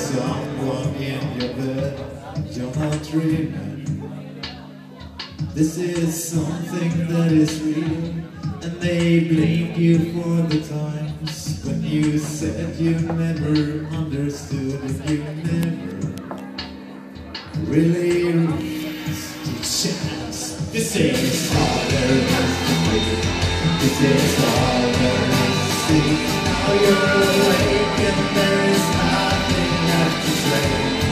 someone in your bed, you're not dreaming. This is something that is real, and they blame you for the times when you said you never understood and you never really reached the chance. This is all there is to do. This is all there is to see. Now you're awake and there is nothing left to say.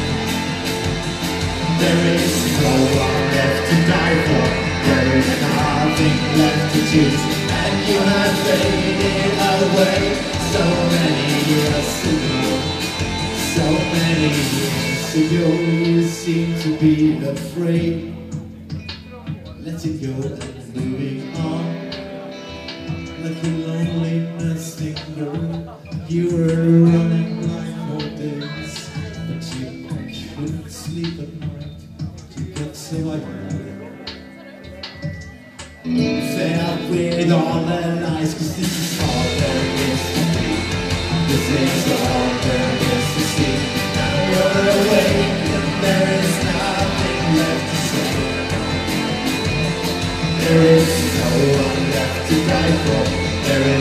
There is no one left to die for. There is nothing left to choose. And you have faded away so many years ago. So many years ago. You seem to be afraid. Let it go and moving on. Let the loneliness linger. You were running like 4 days, but you couldn't sleep at night. You got so irate. Fed up with all the lies, 'cause this is all there is to be. This is all there is to see. Now you're awake and there is nothing left to say. There is no one left to die for. There is